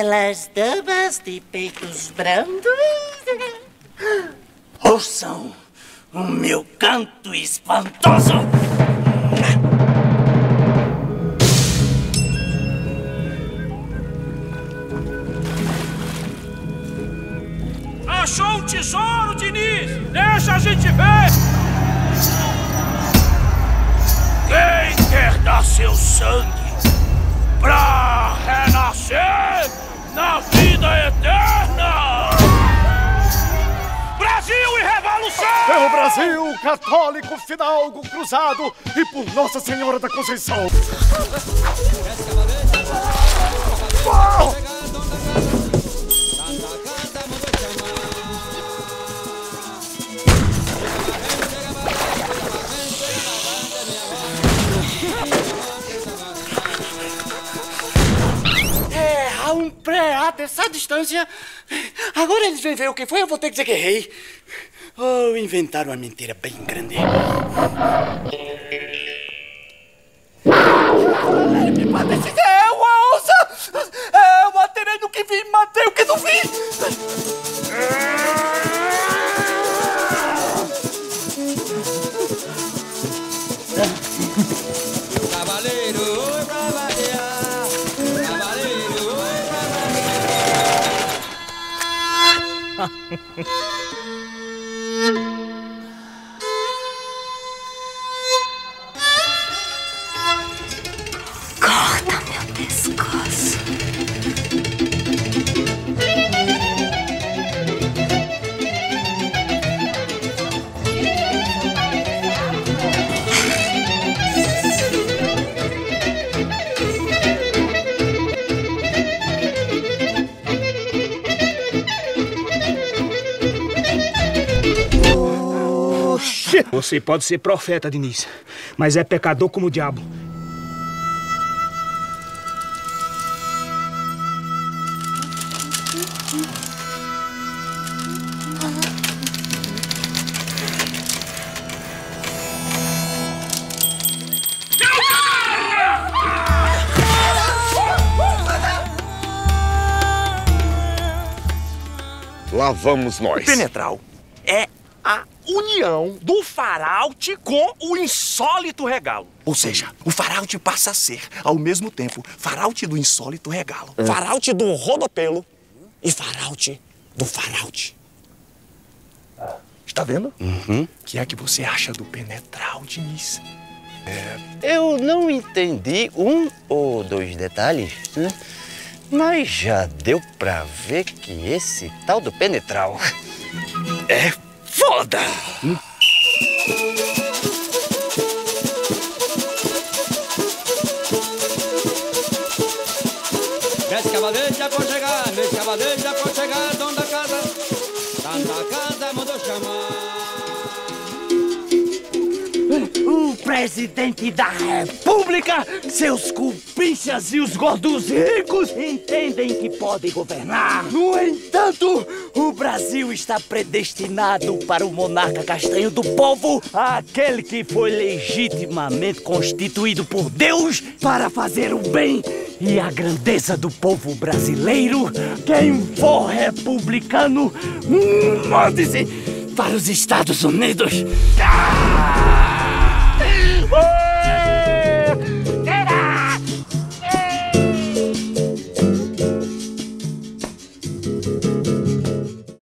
belas damas de peitos brandos, ouçam o meu canto espantoso. Achou um tesouro, Diniz? Deixa a gente ver! Quem quer dar seu sangue pra renascer na vida eterna? Brasil e Revolução! Pelo Brasil, católico, fidalgo, cruzado e por Nossa Senhora da Conceição! Há um pré-ato dessa distância. Agora eles vêm ver o que foi, eu vou ter que dizer que errei. Oh, inventaram uma mentira bem grande. Me parece que é uma onça! Eu atirei no que vi, matei o que não vi! Cavaleiro, oi pra variar. Cavaleiro, oi pra variar. Corta meu pescoço. Você pode ser profeta, Diniz, mas é pecador como o diabo. Lá vamos nós. O Penetral é a união do Faraute com o insólito regalo. Ou seja, o Faraute passa a ser, ao mesmo tempo, Faraute do insólito regalo, Faraute do rodopelo e Faraute do Faraute. Está vendo? O que é que você acha do Penetral, Diniz? Eu não entendi um ou dois detalhes, né? Mas já deu pra ver que esse tal do Penetral É foda! Meus cavaleiros já vão chegar, meus cavaleiros já vão chegar, dono da casa mandou chamar. O presidente da República, seus cupinchas e os gordos ricos entendem que podem governar. No entanto, o Brasil está predestinado para o monarca castanho do povo, aquele que foi legitimamente constituído por Deus para fazer o bem e a grandeza do povo brasileiro. Quem for republicano, mande-se para os Estados Unidos.